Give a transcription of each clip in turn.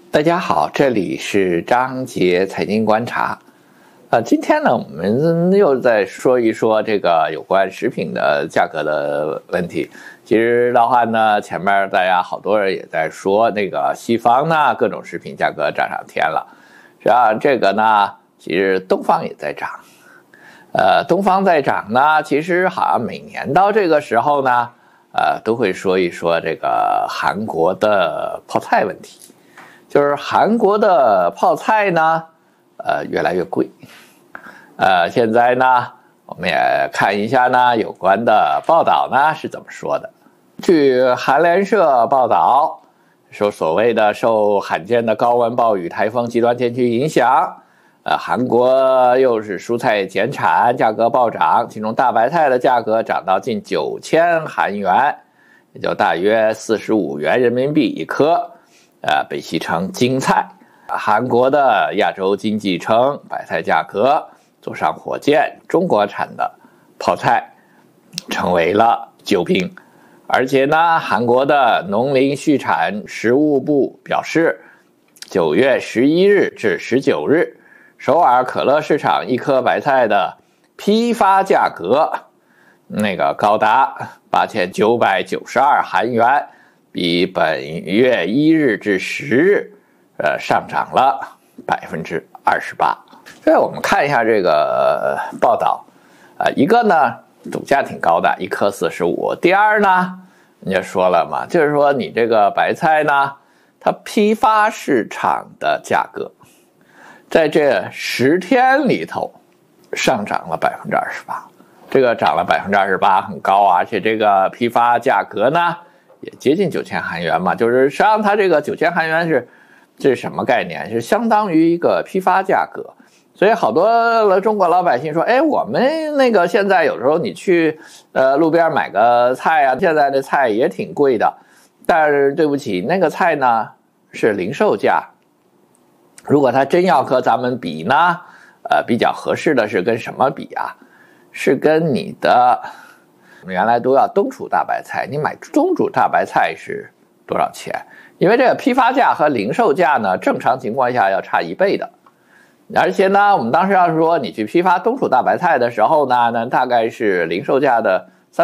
大家好，这里是张杰财经观察。今天呢，我们又再说一说这个有关食品的价格的问题。其实的话呢，前面大家好多人也在说，那个西方呢各种食品价格涨上天了，实际上这个呢，其实东方也在涨。东方在涨呢，其实好像每年到这个时候呢，都会说一说这个韩国的泡菜问题。就是韩国的泡菜呢，越来越贵。现在呢，我们也看一下呢有关的报道呢是怎么说的。据韩联社报道，说所谓的受罕见的高温、暴雨、台风、极端天气影响，韩国又是蔬菜减产，价格暴涨，其中大白菜的价格涨到近9000韩元，也就大约45元人民币一颗。被戏称京菜。韩国的亚洲经济称白菜价格走上火箭，中国产的泡菜成为了救兵。而且呢，韩国的农林畜产食物部表示，9月11日至19日，首尔可乐市场一颗白菜的批发价格高达8992韩元。比本月1日至10日，上涨了28%。所以我们看一下这个报道，一个呢总价挺高的，一颗45。第二呢，你也说了嘛，就是说你这个白菜呢，它批发市场的价格，在这10天里头上涨了28%，这个涨了28%很高啊，而且这个批发价格呢，也接近9000韩元嘛，就是实际上它这个9000韩元这是什么概念？是相当于一个批发价格。所以好多中国老百姓说，我们现在有时候你去路边买个菜啊，现在的菜也挺贵的，但是对不起，那个菜呢是零售价。如果他真要和咱们比呢，比较合适的是跟什么比啊？是跟你的原来都要冬储大白菜，你买冬储大白菜是多少钱？因为这个批发价和零售价呢，正常情况下要差1倍的。而且呢，我们当时要说你去批发冬储大白菜的时候呢，那大概是零售价的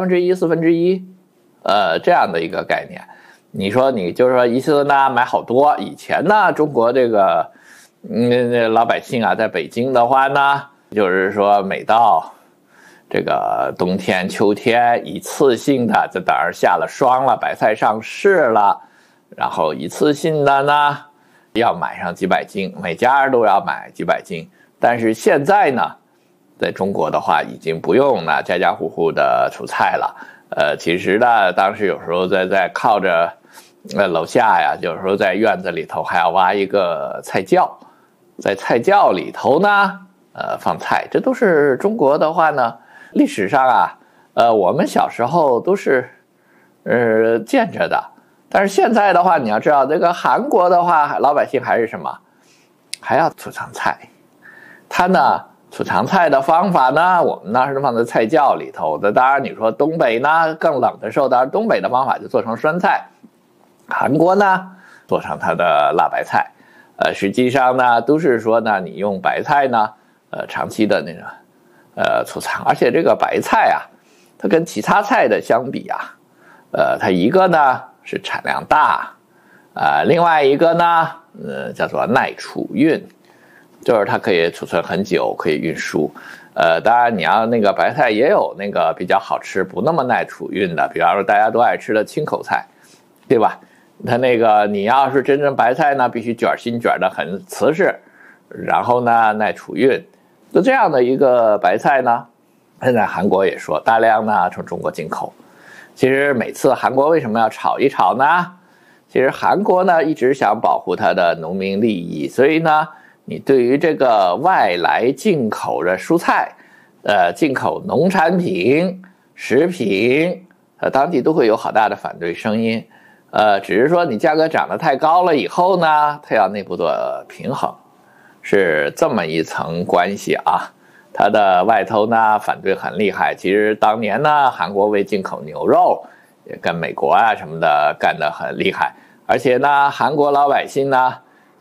1/3、1/4，这样的一个概念。你说你就是说一次呢买好多，以前呢中国这个老百姓啊，在北京的话呢，就是说每到这个冬天秋天一次性的，这等儿下了霜了，白菜上市了，然后一次性的呢要买上几百斤，每家都要买几百斤。但是现在呢，在中国的话已经不用了家家户户的储菜了。其实呢，当时有时候在靠着楼下呀，有时候在院子里头还要挖一个菜窖，在菜窖里头呢放菜，这都是中国的话呢历史上啊，我们小时候都是见着的。但是现在的话，你要知道这个韩国的话，老百姓还是什么，还要储藏菜。它呢储藏菜的方法呢，我们呢是放在菜窖里头的。当然你说东北呢更冷的时候，当然东北的方法就做成酸菜，韩国呢做成它的辣白菜。实际上呢都是说呢，你用白菜呢长期的储藏。而且这个白菜啊，它跟其他菜的相比啊，它一个呢是产量大，另外一个呢叫做耐储运，就是它可以储存很久，可以运输。当然你要白菜也有比较好吃不那么耐储运的，比方说大家都爱吃的清口菜，对吧？它你要是真正白菜呢，必须卷心卷的很瓷实，然后呢耐储运。就这样的一个白菜呢，现在韩国也说大量呢从中国进口。其实每次韩国为什么要吵一吵呢？其实韩国呢一直想保护它的农民利益，所以呢你对于这个外来进口的蔬菜进口农产品食品当地都会有好大的反对声音。只是说你价格涨得太高了以后呢，它要内部做平衡，是这么一层关系啊。它的外头呢反对很厉害。其实当年呢，韩国为进口牛肉也跟美国啊什么的干得很厉害。而且呢，韩国老百姓呢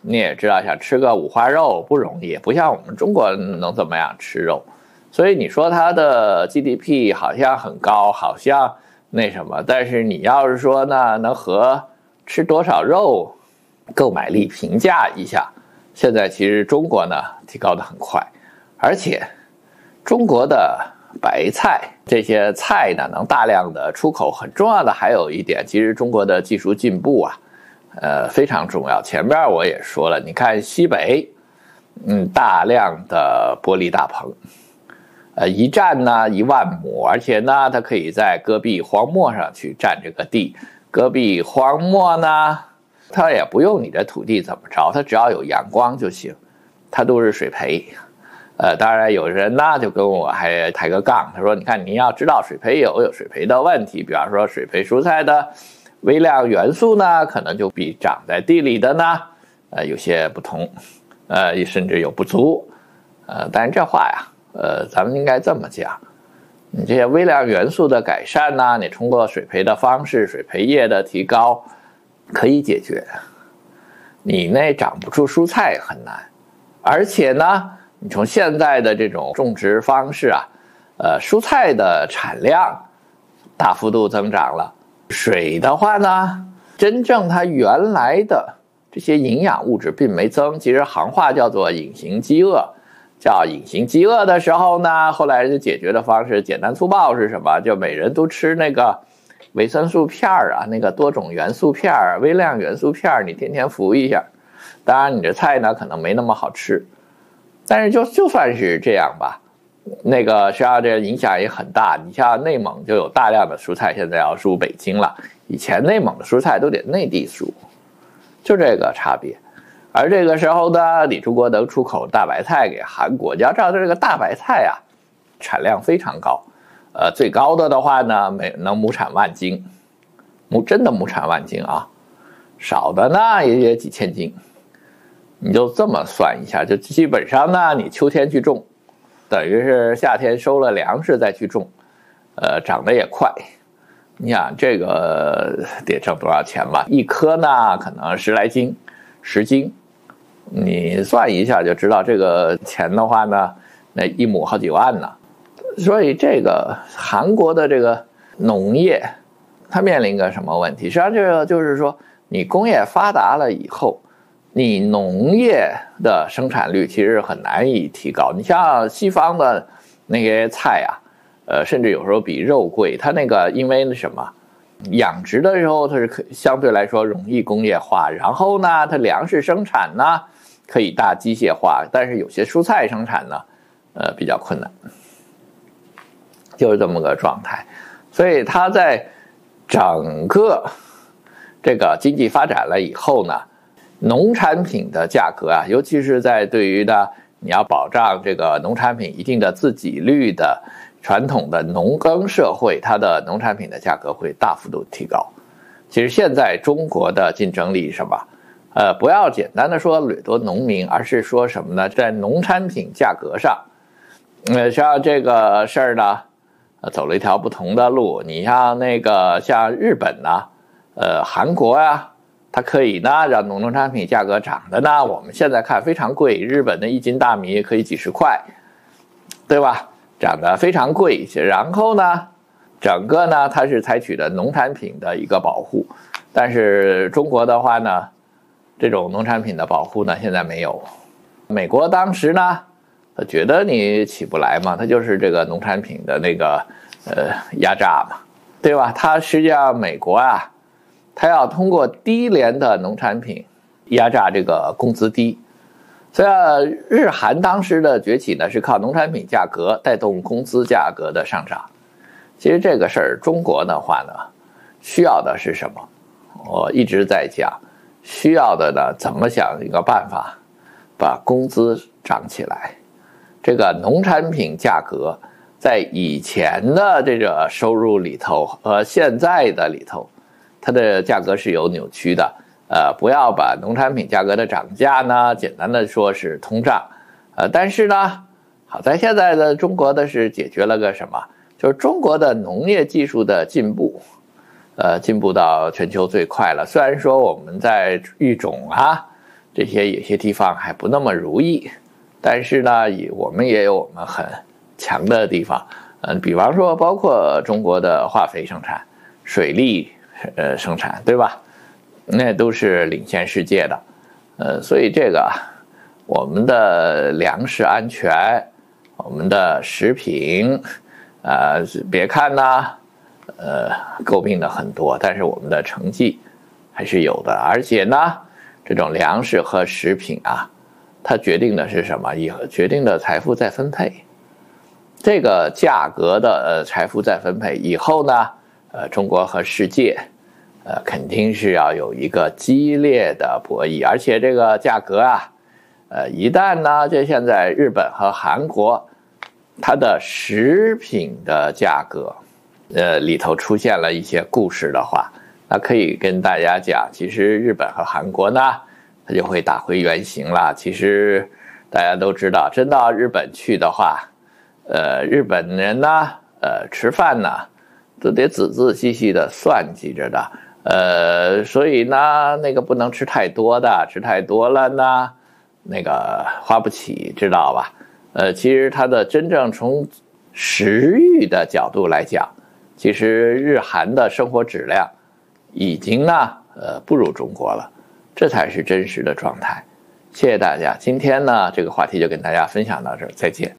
你也知道，想吃个五花肉不容易，不像我们中国能怎么样吃肉。所以你说它的 GDP 好像很高，好像那什么，但是你要是说呢，能和吃多少肉购买力评价一下，现在其实中国呢提高的很快，而且中国的白菜这些菜呢能大量的出口，很重要的还有一点，其实中国的技术进步啊，非常重要。前面我也说了，你看西北，大量的玻璃大棚。一占呢10000亩，而且呢，它可以在戈壁荒漠上去占这个地。戈壁荒漠呢，它也不用你的土地怎么着，它只要有阳光就行，它都是水培。当然有人呢就跟我还抬个杠，他说：“你看，你要知道水培有水培的问题，比方说水培蔬菜的微量元素呢，可能就比长在地里的呢，有些不同，甚至有不足。但是这话呀。”咱们应该这么讲，你这些微量元素的改善呢，你通过水培的方式、水培液的提高可以解决。你那长不出蔬菜很难，而且呢，你从现在的这种种植方式啊，蔬菜的产量大幅度增长了，水的话呢，真正它原来的这些营养物质并没增，其实行话叫做隐形饥饿。叫隐形饥饿的时候呢，后来就解决的方式简单粗暴是什么？就每人都吃那个维生素片啊，那个多种元素片、微量元素片，你天天服一下。当然，你这菜呢可能没那么好吃，但是就算是这样吧，那个实际上这影响也很大。你像内蒙就有大量的蔬菜现在要输北京了，以前内蒙的蔬菜都得内地输，就这个差别。而这个时候呢，你中国能出口大白菜给韩国，你要知道这个大白菜啊，产量非常高，最高的话呢，能亩产10000斤，真的亩产10000斤啊，少的呢也几千斤，你就这么算一下，就基本上呢，你秋天去种，等于是夏天收了粮食再去种，长得也快。你想这个得挣多少钱吧？一颗呢可能10来斤，10斤。你算一下就知道，这个钱的话呢，那1亩好几万呢。所以这个韩国的这个农业，它面临个什么问题？实际上这个就是说，你工业发达了以后，你农业的生产率其实很难以提高。你像西方的那些菜啊，甚至有时候比肉贵。它那个因为什么？养殖的时候它是相对来说容易工业化，然后呢，它粮食生产呢可以大机械化，但是有些蔬菜生产呢，比较困难，就是这么个状态。所以它在整个这个经济发展了以后呢，农产品的价格啊，尤其是在对于呢你要保障这个农产品一定的自给率的传统的农耕社会，它的农产品的价格会大幅度提高。其实现在中国的竞争力是什么？不要简单的说掠夺农民，而是说什么呢？在农产品价格上，像这个事儿呢，走了一条不同的路。你像像日本呢，韩国啊，它可以呢让农产品价格涨的呢，我们现在看非常贵，日本的1斤大米可以几十块，对吧？涨得非常贵，然后呢，整个呢它是采取的农产品的一个保护，但是中国的话呢，这种农产品的保护呢现在没有。美国当时呢，他觉得你起不来嘛，他就是这个农产品的那个压榨嘛，对吧？他实际上美国啊，他要通过低廉的农产品压榨这个工资低。所以日韩当时的崛起呢，是靠农产品价格带动工资价格的上涨。其实这个事儿，中国的话呢，需要的是什么？我一直在讲，需要的呢，怎么想一个办法，把工资涨起来。这个农产品价格在以前的这个收入里头和现在的里头，它的价格是有扭曲的。不要把农产品价格的涨价呢，简单的说是通胀，但是呢，好在现在的中国的是解决了个什么？就是中国的农业技术的进步，进步到全球最快了。虽然说我们在育种啊， 这些有些地方还不那么如意，但是呢，我们也有我们很强的地方，比方说包括中国的化肥生产、水利生产，对吧？那都是领先世界的，所以这个我们的粮食安全，我们的食品，别看呢，诟病的很多，但是我们的成绩还是有的，而且呢，这种粮食和食品啊，它决定的是什么？决定的财富再分配。这个价格的财富再分配以后呢，中国和世界，肯定是要有一个激烈的博弈，而且这个价格啊，一旦呢，就现在日本和韩国，它的食品的价格，里头出现了一些故事的话，那可以跟大家讲，其实日本和韩国呢，它就会打回原形了。其实大家都知道，真到日本去的话，日本人呢，吃饭呢，都得仔仔细细的算计着的，所以呢，那个不能吃太多的，吃太多了呢，那个花不起，知道吧？其实它的真正从食欲的角度来讲，其实日韩的生活质量已经呢，不如中国了，这才是真实的状态。谢谢大家，今天呢，这个话题就跟大家分享到这儿，再见。